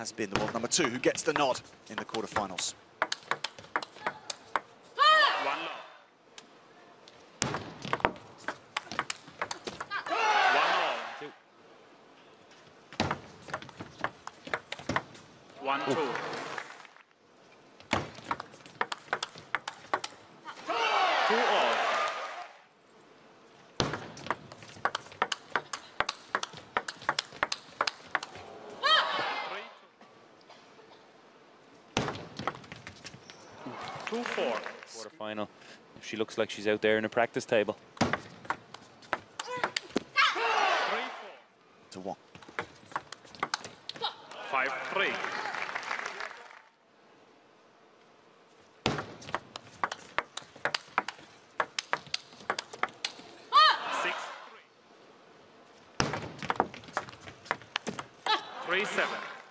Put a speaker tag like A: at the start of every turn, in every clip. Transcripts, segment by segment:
A: has been the world number 2 who gets the nod in the quarterfinals.
B: One, two. 2-all. Two-four.
C: Quarterfinal. She looks like she's out there in a practice table.
B: 3-4.
A: To 1.
B: 5-3. 3-7.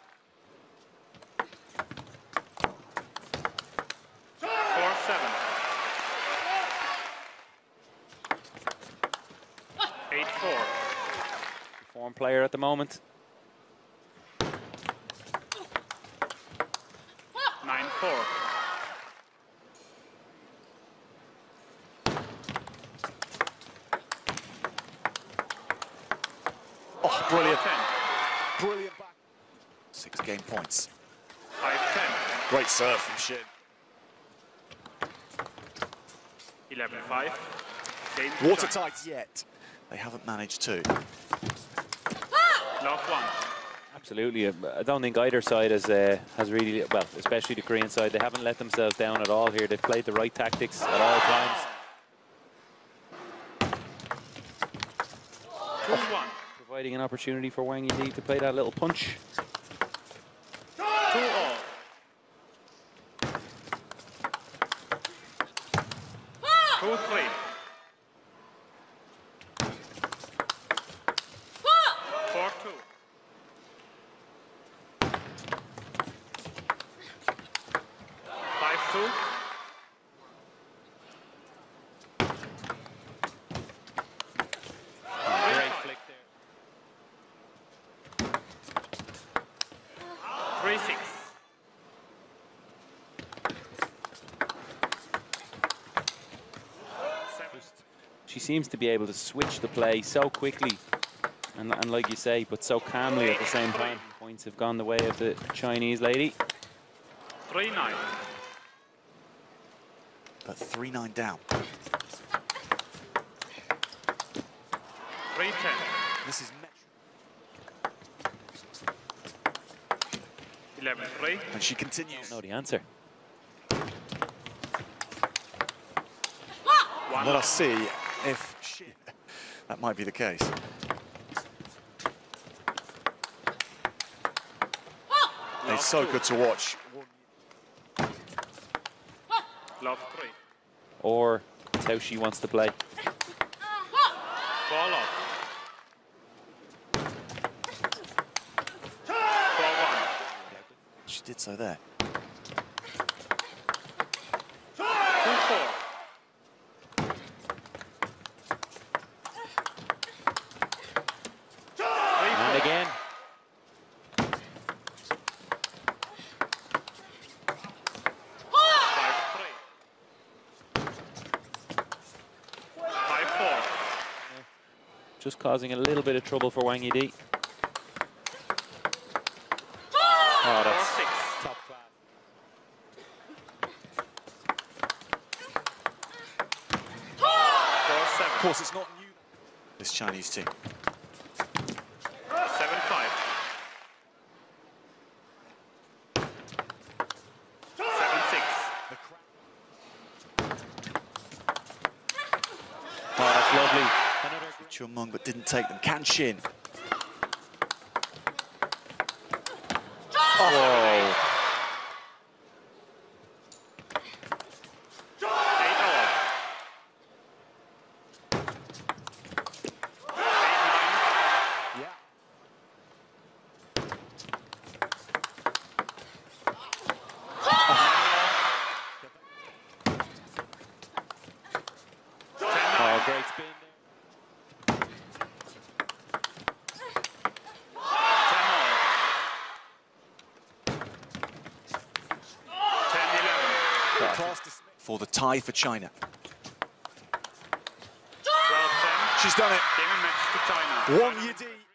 B: 4-7. 8-4.
C: Form player at the moment.
B: 9-4.
A: Oh, brilliant.
B: 10.
A: Brilliant back. 6 game points.
B: 5-10.
A: Great serve from Shin.
B: 11-5. Game
A: Watertight yet. They haven't managed to.
B: Love 1.
C: Absolutely. I don't think either side has really, well, especially the Korean side, they haven't let themselves down at all here. They've played the right tactics at all times.
B: 2-1.
C: Providing an opportunity for Wang Yidi to play that little punch.
B: 2-all. 2-3. 4-2. 5-2.
C: Great flick there.
B: 3-6.
C: She seems to be able to switch the play so quickly and like you say, but so calmly at the same time. Points have gone the way of the Chinese lady.
B: 3-9.
A: But 3-9 down.
B: 3-10.
A: This is
B: 11-3.
A: and she continues.
C: Know the answer.
A: Let us see if that might be the case. It's so good to watch.
B: Love 3.
C: Or it's how she wants to play.
B: Fall off. 4-1.
A: She did so there.
B: 2-4. 3-4.
C: And again.
B: 5-4.
C: Just causing a little bit of trouble for Wang Yidi. Oh, that's
B: 4-6.
C: top class.
A: Of course, it's not new, this Chinese team.
B: 7-5. 7-6.
C: Oh, that's lovely.
A: Chun Mung, but didn't take them. Can Shin.
C: Oh.
B: 8-all. 8-9.
A: Yeah.
C: Oh, great spin there.
B: 10-all.
A: For the tie for China.
B: 12-10.
A: She's done it.
B: Game and match to China.
A: Wang Yidi.